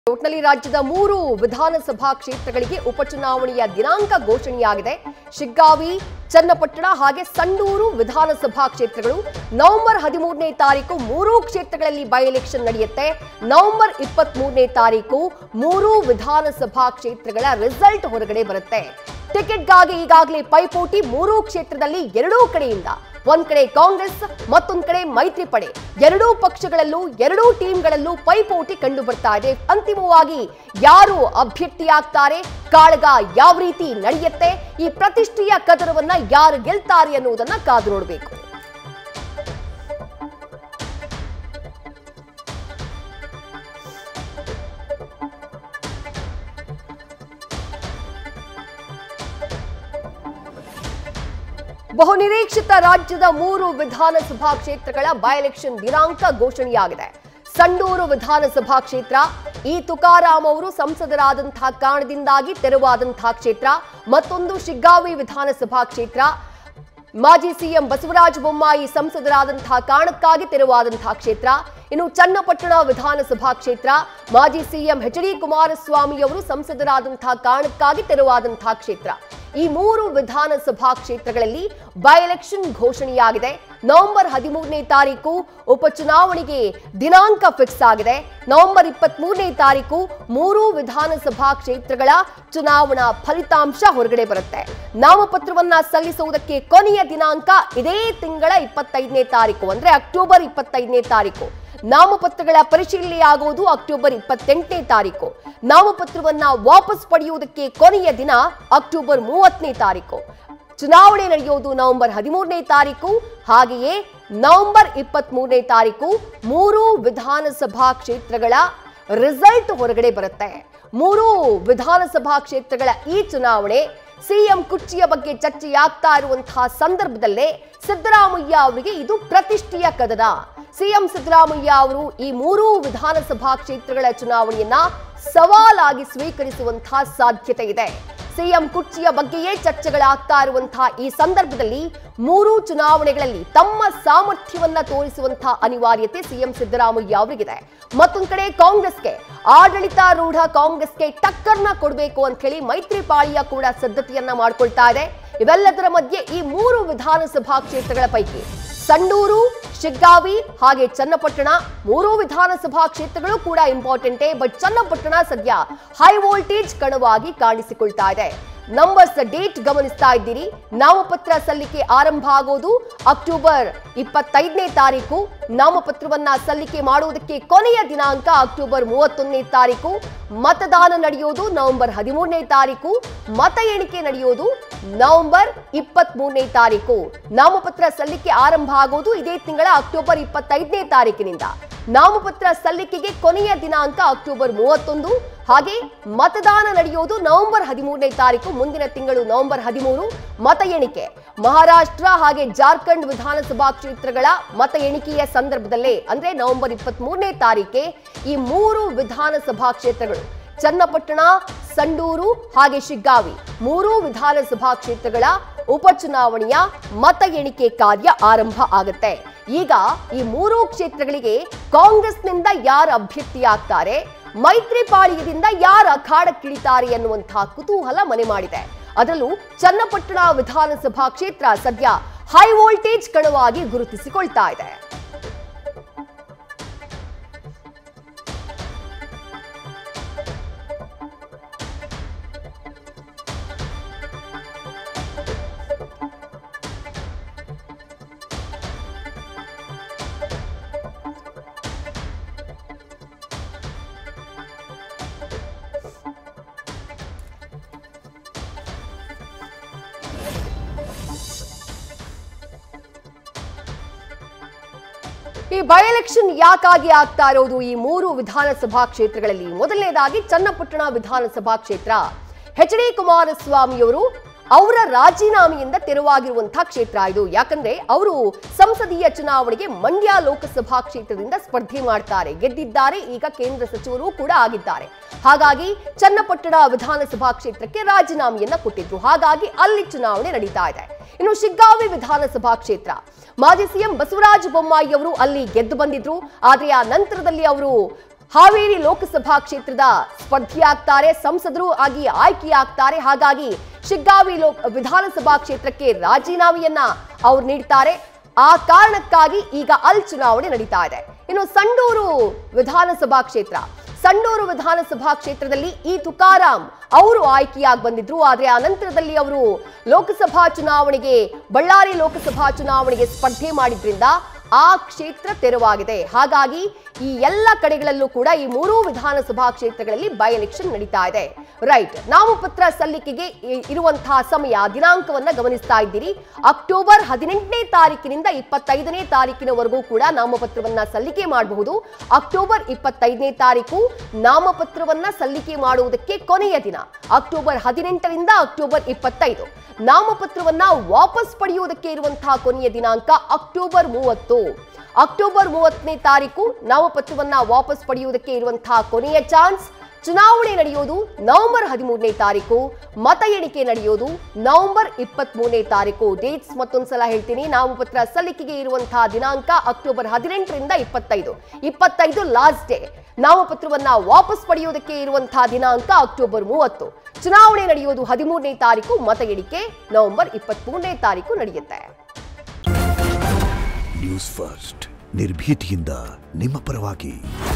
ಒಟ್ನಲ್ಲಿ ರಾಜ್ಯದ 3 ವಿಧಾನಸಭಾ ಕ್ಷೇತ್ರಗಳಿಗೆ ಉಪಚುನಾವಣೆಯ ದಿನಾಂಕ ಘೋಷಣೆಯಾಗಿದೆ. ಶಿಗ್ಗಾವಿ, ಚನ್ನಪಟ್ಟಣ ಹಾಗೆ ಸಂಡೂರು ವಿಧಾನಸಭಾ ಕ್ಷೇತ್ರಗಳು ನವೆಂಬರ್ 13ನೇ ತಾರೀಕು 3 ಕ್ಷೇತ್ರಗಳಲ್ಲಿ ಬೈ ಎಲೆಕ್ಷನ್ ನಡೆಯುತ್ತೆ. ನವೆಂಬರ್ 23ನೇ ತಾರೀಕು 3 ವಿಧಾನಸಭಾ ಕ್ಷೇತ್ರಗಳ ರಿಸಲ್ಟ್ ಹೊರಗಡೆ ಬರುತ್ತೆ. ಟಿಕೆಟ್ಗಾಗಿ ಈಗಾಗಲೇ ಪೈಪೋಟಿ 3 ಕ್ಷೇತ್ರದಲ್ಲಿ ಎರಡೂ ಕಡೆಯಿಂದ, ಒಂದ್ ಕಡೆ ಕಾಂಗ್ರೆಸ್ ಮತ್ತೊಂದ್ ಕಡೆ ಮೈತ್ರಿ ಪಡೆ, ಎರಡೂ ಪಕ್ಷಗಳಲ್ಲೂ ಎರಡೂ ಟೀಮ್ಗಳಲ್ಲೂ ಪೈಪೋಟಿ ಕಂಡು ಬರ್ತಾ ಇದೆ. ಅಂತಿಮವಾಗಿ ಯಾರು ಅಭ್ಯರ್ಥಿಯಾಗ್ತಾರೆ, ಕಾಳಗ ಯಾವ ರೀತಿ ನಡೆಯುತ್ತೆ, ಈ ಪ್ರತಿಷ್ಠೆಯ ಕದರವನ್ನ ಯಾರು ಗೆಲ್ತಾರೆ ಅನ್ನುವುದನ್ನ ಕಾದು ನೋಡಬೇಕು. ಬಹುನಿರೀಕ್ಷಿತ ರಾಜ್ಯದ 3 ವಿಧಾನಸಭಾ ಕ್ಷೇತ್ರಗಳ ಬೈ ಎಲೆಕ್ಷನ್ ದಿನಾಂಕ ಘೋಷಣೆಯಾಗಿದೆ. ಸಂಡೂರು ವಿಧಾನಸಭಾ ಕ್ಷೇತ್ರ ಈ ತುಕಾರಾಂ ಅವರು ಸಂಸದರಾದಂತಹ ಕಾರಣದಿಂದಾಗಿ ತೆರವಾದಂತಹ ಕ್ಷೇತ್ರ, ಮತ್ತೊಂದು ಶಿಗ್ಗಾವಿ ವಿಧಾನಸಭಾ ಕ್ಷೇತ್ರ ಮಾಜಿ ಸಿಎಂ ಬಸವರಾಜ ಬೊಮ್ಮಾಯಿ ಸಂಸದರಾದಂತಹ ಕಾರಣಕ್ಕಾಗಿ ತೆರವಾದಂತಹ ಕ್ಷೇತ್ರ. ಇನ್ನು ಚನ್ನಪಟ್ಟಣ ವಿಧಾನಸಭಾ ಕ್ಷೇತ್ರ ಮಾಜಿ ಸಿಎಂ ಎಚ್.ಡಿ. ಕುಮಾರಸ್ವಾಮಿ ಅವರು ಸಂಸದರಾದಂತಹ ಕಾರಣಕ್ಕಾಗಿ ತೆರವಾದಂತಹ ಕ್ಷೇತ್ರ. ಈ 3 ವಿಧಾನಸಭಾ ಕ್ಷೇತ್ರಗಳಲ್ಲಿ ಬೈ ಎಲೆಕ್ಷನ್ ಘೋಷಣೆಯಾಗಿದೆ. ನವೆಂಬರ್ 13ನೇ ತಾರೀಕು ಉಪಚುನಾವಣೆಗೆ ದಿನಾಂಕ ಫಿಕ್ಸ್ ಆಗಿದೆ. ನವೆಂಬರ್ 23ನೇ ತಾರೀಕು 3 ವಿಧಾನಸಭಾ ಕ್ಷೇತ್ರಗಳ ಚುನಾವಣಾ ಫಲಿತಾಂಶ ಹೊರಗಡೆ ಬರುತ್ತೆ. ನಾಮಪತ್ರವನ್ನ ಸಲ್ಲಿಸುವುದಕ್ಕೆ ಕೊನೆಯ ದಿನಾಂಕ ಇದೇ ತಿಂಗಳ 25ನೇ ತಾರೀಕು, ಅಂದ್ರೆ ಅಕ್ಟೋಬರ್ 25ನೇ ತಾರೀಕು. ನಾಮಪತ್ರಗಳ ಪರಿಶೀಲನೆಯಾಗುವುದು ಅಕ್ಟೋಬರ್ 28ನೇ ತಾರೀಕು. ನಾಮಪತ್ರವನ್ನ ವಾಪಸ್ ಪಡೆಯುವುದಕ್ಕೆ ಕೊನೆಯ ದಿನ ಅಕ್ಟೋಬರ್ 30ನೇ ತಾರೀಕು. ಚುನಾವಣೆ ನಡೆಯುವುದು ನವೆಂಬರ್ 13ನೇ ತಾರೀಕು. ಹಾಗೆಯೇ ನವೆಂಬರ್ 23ನೇ ತಾರೀಕು 3 ವಿಧಾನಸಭಾ ಕ್ಷೇತ್ರಗಳ ರಿಸಲ್ಟ್ ಹೊರಗಡೆ ಬರುತ್ತೆ. 3 ವಿಧಾನಸಭಾ ಕ್ಷೇತ್ರಗಳ ಈ ಚುನಾವಣೆ ಸಿಎಂ ಕುರ್ಚಿಯ ಬಗ್ಗೆ ಚರ್ಚೆಯಾಗ್ತಾ ಇರುವಂತಹ ಸಂದರ್ಭದಲ್ಲೇ ಸಿದ್ದರಾಮಯ್ಯ ಅವರಿಗೆ ಇದು ಪ್ರತಿಷ್ಠೆಯ ಕದನ. ಸಿಎಂ ಸಿದ್ದರಾಮಯ್ಯ ಅವರು ಈ 3 ವಿಧಾನಸಭಾ ಕ್ಷೇತ್ರಗಳ ಚುನಾವಣೆಯನ್ನ ಸವಾಲಾಗಿ ಸ್ವೀಕರಿಸುವಂತಹ ಸಾಧ್ಯತೆ ಇದೆ. ಸಿಎಂ ಕುರ್ಚಿಯ ಬಗ್ಗೆಯೇ ಚರ್ಚೆಗಳಾಗ್ತಾ ಇರುವಂತಹ ಈ ಸಂದರ್ಭದಲ್ಲಿ 3 ಚುನಾವಣೆಗಳಲ್ಲಿ ತಮ್ಮ ಸಾಮರ್ಥ್ಯವನ್ನ ತೋರಿಸುವಂತಹ ಅನಿವಾರ್ಯತೆ ಸಿಎಂ ಸಿದ್ದರಾಮಯ್ಯ ಅವರಿಗಿದೆ. ಮತ್ತೊಂದು ಕಡೆ ಕಾಂಗ್ರೆಸ್ಗೆ, ಆಡಳಿತಾರೂಢ ಕಾಂಗ್ರೆಸ್ಗೆ ಟಕ್ಕರ್ನ ಕೊಡಬೇಕು ಅಂತ ಹೇಳಿ ಮೈತ್ರಿ ಪಾಳಿಯ ಕೂಡ ಸಿದ್ಧತೆಯನ್ನ ಮಾಡ್ಕೊಳ್ತಾ ಇದೆ. ಇವೆಲ್ಲದರ ಮಧ್ಯೆ ಈ 3 ವಿಧಾನಸಭಾ ಕ್ಷೇತ್ರಗಳ ಪೈಕಿ ಸಂಡೂರು, ಶಿಗ್ಗಾವಿ ಹಾಗೆ ಚನ್ನಪಟ್ಟಣ 3 ವಿಧಾನಸಭಾ ಕ್ಷೇತ್ರಗಳು ಕೂಡ ಇಂಪಾರ್ಟೆಂಟೇ. ಬಟ್ ಚನ್ನಪಟ್ಟಣ ಸದ್ಯ ಹೈ ವೋಲ್ಟೇಜ್ ಕಣವಾಗಿ ಕಾಣಿಸಿಕೊಳ್ತಾ ಇದೆ. ನಂಬರ್ಸ್ ಡೇಟ್ ಗಮನಿಸ್ತಾ ಇದ್ದೀರಿ. ನಾಮಪತ್ರ ಸಲ್ಲಿಕೆ ಆರಂಭ ಆಗೋದು ಅಕ್ಟೋಬರ್ 25ನೇ ತಾರೀಕು. ನಾಮಪತ್ರವನ್ನ ಸಲ್ಲಿಕೆ ಮಾಡುವುದಕ್ಕೆ ಕೊನೆಯ ದಿನಾಂಕ ಅಕ್ಟೋಬರ್ 31ನೇ ತಾರೀಕು. ಮತದಾನ ನಡೆಯೋದು ನವೆಂಬರ್ 13ನೇ ತಾರೀಕು. ಮತ ಎಣಿಕೆ ನಡೆಯೋದು ನವೆಂಬರ್ 23ನೇ ತಾರೀಕು. ನಾಮಪತ್ರ ಸಲ್ಲಿಕೆ ಆರಂಭ ಆಗೋದು ಇದೇ ತಿಂಗಳ ಅಕ್ಟೋಬರ್ 25ನೇ ತಾರೀಕಿನಿಂದ. ನಾಮಪತ್ರ ಸಲ್ಲಿಕೆಗೆ ಕೊನೆಯ ದಿನಾಂಕ ಅಕ್ಟೋಬರ್ 31. ಹಾಗೆ ಮತದಾನ ನಡೆಯೋದು ನವೆಂಬರ್ 13ನೇ ತಾರೀಕು, ಮುಂದಿನ ತಿಂಗಳು ನವೆಂಬರ್ 13. ಮತ ಎಣಿಕೆ ಮಹಾರಾಷ್ಟ್ರ ಹಾಗೆ ಜಾರ್ಖಂಡ್ ವಿಧಾನಸಭಾ ಕ್ಷೇತ್ರಗಳ ಮತ ಎಣಿಕೆಯ ಸಂದರ್ಭದಲ್ಲೇ, ಅಂದ್ರೆ ನವೆಂಬರ್ 23ನೇ ತಾರೀಕೆ ಈ 3 ವಿಧಾನಸಭಾ ಕ್ಷೇತ್ರಗಳು ಚನ್ನಪಟ್ಟಣ, ಸಂಡೂರು ಹಾಗೆ ಶಿಗ್ಗಾವಿ 3 ವಿಧಾನಸಭಾ ಕ್ಷೇತ್ರಗಳ ಉಪಚುನಾವಣೆಯ ಮತ ಎಣಿಕೆ ಕಾರ್ಯ ಆರಂಭ ಆಗುತ್ತೆ. ಈಗ ಈ 3 ಕ್ಷೇತ್ರಗಳಿಗೆ ಕಾಂಗ್ರೆಸ್ನಿಂದ ಯಾರು ಅಭ್ಯರ್ಥಿಯಾಗ್ತಾರೆ, ಮೈತ್ರಿ ಪಾಳಿಯದಿಂದ ಯಾರು ಅಖಾಡಕ್ಕಿಳಿತಾರೆ ಎನ್ನುವಂತಹ ಕುತೂಹಲ ಮನೆ ಮಾಡಿದೆ. ಅದರಲ್ಲೂ ಚನ್ನಪಟ್ಟಣ ವಿಧಾನಸಭಾ ಕ್ಷೇತ್ರ ಸದ್ಯ ಹೈ ವೋಲ್ಟೇಜ್ ಕಣವಾಗಿ ಗುರುತಿಸಿಕೊಳ್ತಾ ಇದೆ. ಈ ಬೈ ಎಲೆಕ್ಷನ್ ಯಾಕಾಗಿ ಆಗ್ತಾ ಇರೋದು ಈ 3 ವಿಧಾನಸಭಾ ಕ್ಷೇತ್ರಗಳಲ್ಲಿ? ಮೊದಲನೇದಾಗಿ ಚನ್ನಪಟ್ಟಣ ವಿಧಾನಸಭಾ ಕ್ಷೇತ್ರ ಎಚ್.ಡಿ. ಕುಮಾರಸ್ವಾಮಿಯವರು ಅವರ ರಾಜೀನಾಮೆಯಿಂದ ತೆರವಾಗಿರುವಂತಹ ಕ್ಷೇತ್ರ ಇದು. ಯಾಕಂದ್ರೆ ಅವರು ಸಂಸದೀಯ ಚುನಾವಣೆಗೆ ಮಂಡ್ಯ ಲೋಕಸಭಾ ಕ್ಷೇತ್ರದಿಂದ ಸ್ಪರ್ಧೆ ಮಾಡ್ತಾರೆ, ಗೆದ್ದಿದ್ದಾರೆ, ಈಗ ಕೇಂದ್ರ ಸಚಿವರು ಕೂಡ ಆಗಿದ್ದಾರೆ. ಹಾಗಾಗಿ ಚನ್ನಪಟ್ಟಣ ವಿಧಾನಸಭಾ ಕ್ಷೇತ್ರಕ್ಕೆ ರಾಜೀನಾಮೆಯನ್ನ ಕೊಟ್ಟಿದ್ರು. ಹಾಗಾಗಿ ಅಲ್ಲಿ ಚುನಾವಣೆ ನಡೀತಾ ಇದೆ. ಇನ್ನು ಶಿಗ್ಗಾವಿ ವಿಧಾನಸಭಾ ಕ್ಷೇತ್ರ ಮಾಜಿ ಸಿಎಂ ಬಸವರಾಜ ಬೊಮ್ಮಾಯಿ ಅವರು ಅಲ್ಲಿ ಗೆದ್ದು ಬಂದಿದ್ರು. ಆದರೆ ಆ ನಂತರದಲ್ಲಿ ಅವರು ಹಾವೇರಿ ಲೋಕಸಭಾ ಕ್ಷೇತ್ರದ ಸ್ಪರ್ಧಿಯಾಗ್ತಾರೆ, ಸಂಸದರು ಆಗಿ ಆಯ್ಕೆಯಾಗ್ತಾರೆ. ಹಾಗಾಗಿ ಶಿಗ್ಗಾವಿ ವಿಧಾನಸಭಾ ಕ್ಷೇತ್ರಕ್ಕೆ ರಾಜೀನಾಮೆಯನ್ನ ಅವರು ನೀಡ್ತಾರೆ. ಆ ಕಾರಣಕ್ಕಾಗಿ ಈಗ ಅಲ್ಲಿ ಚುನಾವಣೆ ನಡೀತಾ ಇದೆ. ಇನ್ನು ಸಂಡೂರು ವಿಧಾನಸಭಾ ಕ್ಷೇತ್ರದಲ್ಲಿ ಈ ತುಕಾರಾಂ ಅವರು ಆಯ್ಕೆಯಾಗಿ ಬಂದಿದ್ರು. ಆದ್ರೆ ಆ ನಂತರದಲ್ಲಿ ಅವರು ಬಳ್ಳಾರಿ ಲೋಕಸಭಾ ಚುನಾವಣೆಗೆ ಸ್ಪರ್ಧೆ ಮಾಡಿದ್ರಿಂದ ಆ ಕ್ಷೇತ್ರ ತೆರವಾಗಿದೆ. ಹಾಗಾಗಿ ಈ ಎಲ್ಲ ಕಡೆಗಳಲ್ಲೂ ಕೂಡ ಈ 3 ವಿಧಾನಸಭಾ ಕ್ಷೇತ್ರಗಳಲ್ಲಿ ಬೈ ಎಲೆಕ್ಷನ್ ನಡೀತಾ ಇದೆ. ರೈಟ್, ನಾಮಪತ್ರ ಸಲ್ಲಿಕೆಗೆ ಇರುವಂತಹ ಸಮಯ ದಿನಾಂಕವನ್ನ ಗಮನಿಸ್ತಾ ಇದ್ದೀರಿ. ಅಕ್ಟೋಬರ್ 18ನೇ ತಾರೀಕಿನಿಂದ 25ನೇ ತಾರೀಕಿನವರೆಗೂ ಕೂಡ ನಾಮಪತ್ರವನ್ನ ಸಲ್ಲಿಕೆ ಮಾಡಬಹುದು. ಅಕ್ಟೋಬರ್ 25ನೇ ತಾರೀಕು ನಾಮಪತ್ರವನ್ನ ಸಲ್ಲಿಕೆ ಮಾಡುವುದಕ್ಕೆ ಕೊನೆಯ ದಿನ. October 18ರಿಂದ October 25. ನಾಮಪತ್ರವನ್ನ ವಾಪಸ್ ಪಡೆಯುವುದಕ್ಕೆ ಇರುವಂತಹ ಕೊನೆಯ ದಿನಾಂಕ ಅಕ್ಟೋಬರ್ 30. ಅಕ್ಟೋಬರ್ 30ನೇ ತಾರೀಕು ನಾಮಪತ್ರವನ್ನ ವಾಪಸ್ ಪಡೆಯುವುದಕ್ಕೆ ಇರುವಂತಹ ಕೊನೆಯ ಚಾನ್ಸ್. ಚುನಾವಣೆ ನಡೆಯೋದು ನವೆಂಬರ್ 13ನೇ ತಾರೀಕು, ಮತ ಎಣಿಕೆ ನಡೆಯೋದು ನವೆಂಬರ್ 23ನೇ ತಾರೀಕು. ಡೇಟ್ಸ್ ಮತ್ತೊಂದ್ಸಲ ಹೇಳ್ತೀನಿ. ನಾಮಪತ್ರ ಸಲ್ಲಿಕೆಗೆ ಇರುವಂತಹ ದಿನಾಂಕ ಅಕ್ಟೋಬರ್ 18ರಿಂದ 25. 25 ಲಾಸ್ಟ್ ಡೇ. ನಾಮಪತ್ರವನ್ನ ವಾಪಸ್ ಪಡೆಯುವುದಕ್ಕೆ ಇರುವಂತಹ ದಿನಾಂಕ ಅಕ್ಟೋಬರ್ 30. ಚುನಾವಣೆ ನಡೆಯೋದು 13ನೇ ತಾರೀಕು, ಮತ ಎಣಿಕೆ ನವೆಂಬರ್ 23ನೇ ತಾರೀಕು ನಡೆಯುತ್ತೆ. ನ್ಯೂಸ್ ಫಸ್ಟ್ ನಿರ್ಭೀತಿಯಿಂದ ನಿಮ್ಮ ಪರವಾಗಿ.